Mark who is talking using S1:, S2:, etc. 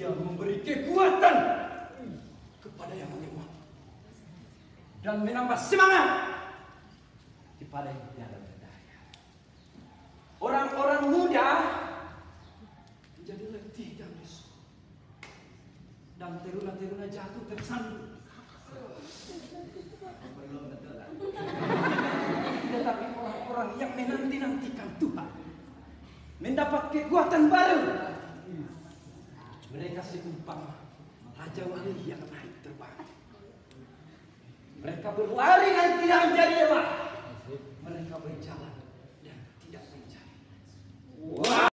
S1: Dia memberi kekuatan kepada yang lemah dan menambah semangat kepada yang tiada berdaya. Orang-orang muda menjadi letih dan lesu, dan teruna-teruna jatuh tersandung. Tetapi orang-orang yang menanti-nantikan Tuhan mendapat kekuatan baru. Mereka seumpama raja wali yang naik terbang. Mereka berlari dan tidak menjadi lemah. Mereka berjalan dan tidak mencari.